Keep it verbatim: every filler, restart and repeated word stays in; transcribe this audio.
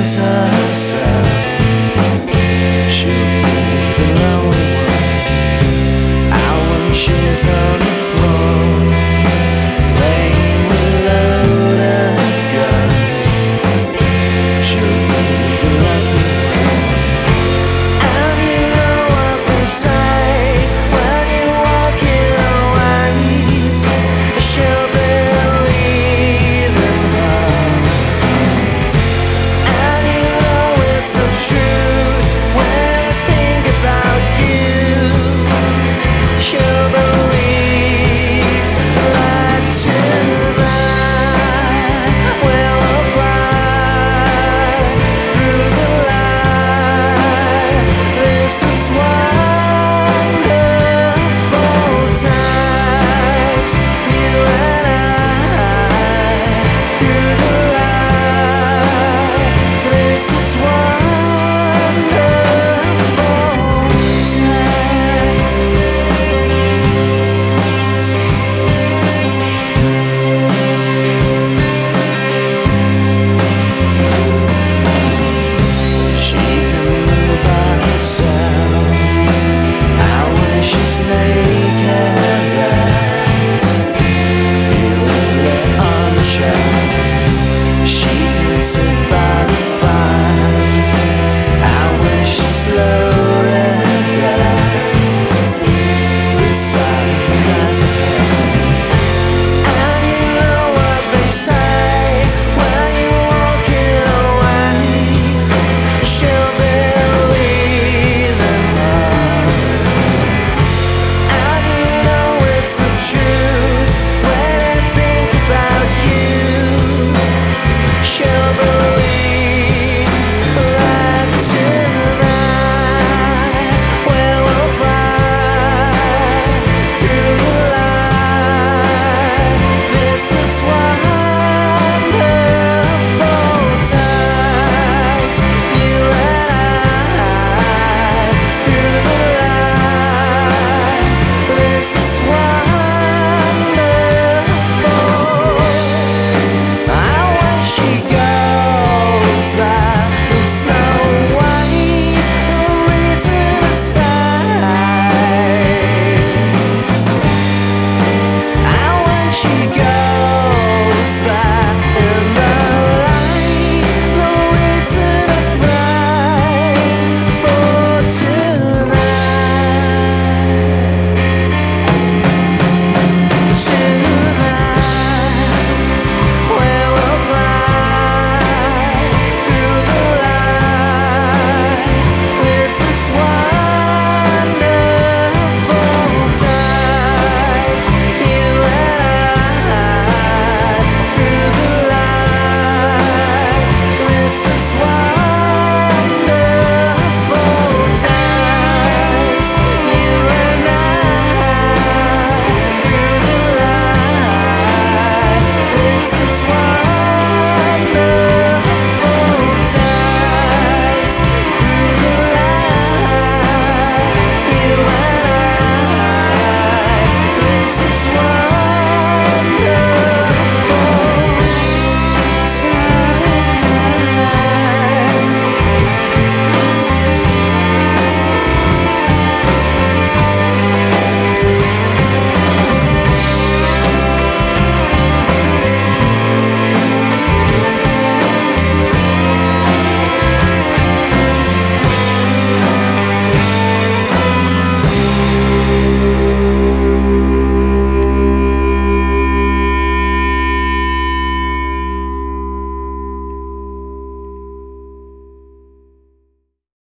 sees herself, she'll be the lonely one out when she's on the floor, playing with loaded guns. She'll be the lucky one. And you know what they say when you're walking away, she'll believe in her. And you know it's the truth when I think about you. She'll believe that tonight we'll fly through the light. This is why